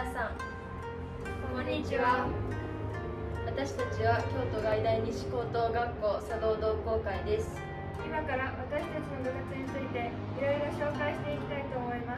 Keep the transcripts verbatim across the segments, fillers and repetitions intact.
皆さん、 こんにちは。 私たちは京都外大西高等学校茶道同好会です。 今から私たちの部活についていろいろ紹介していきたいと思います。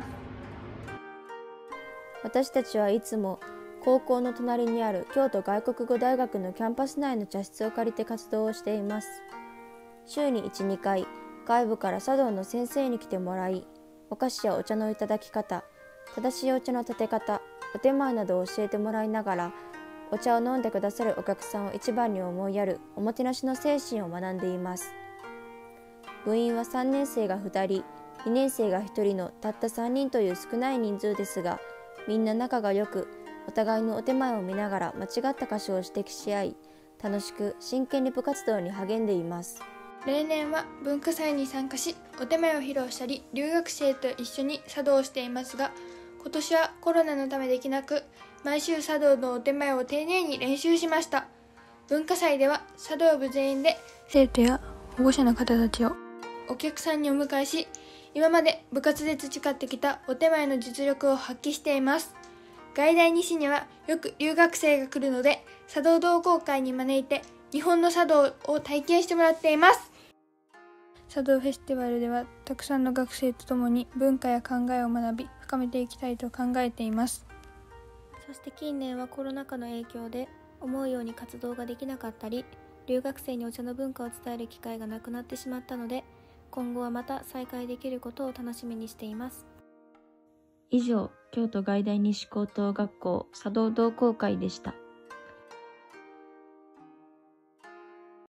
私たちはいつも高校の隣にある京都外国語大学のキャンパス内の茶室を借りて活動をしています。週にいち、にかい、外部から茶道の先生に来てもらい、お菓子やお茶のいただき方、正しいお茶の立て方、お手前などを教えてもらいながら、お茶を飲んでくださるお客さんを一番に思いやるおもてなしの精神を学んでいます。部員はさんねん生がふたり、にねん生がひとりのたったさんにんという少ない人数ですが、みんな仲が良く、お互いのお手前を見ながら間違った箇所を指摘し合い、楽しく真剣に部活動に励んでいます。 例年は文化祭に参加し、お手前を披露したり、留学生と一緒に茶道をしていますが、今年はコロナのためできなく、毎週茶道のお手前を丁寧に練習しました。文化祭では茶道部全員で生徒や保護者の方たちをお客さんにお迎えし、今まで部活で培ってきたお手前の実力を発揮しています。外大西にはよく留学生が来るので、茶道同好会に招いて日本の茶道を体験してもらっています。茶道フェスティバルではたくさんの学生と共に文化や考えを学び深めていきたいと考えています。 そして近年はコロナ禍の影響で思うように活動ができなかったり、留学生にお茶の文化を伝える機会がなくなってしまったので、今後はまた再開できることを楽しみにしています。以上、京都外大西高等学校茶道同好会でした。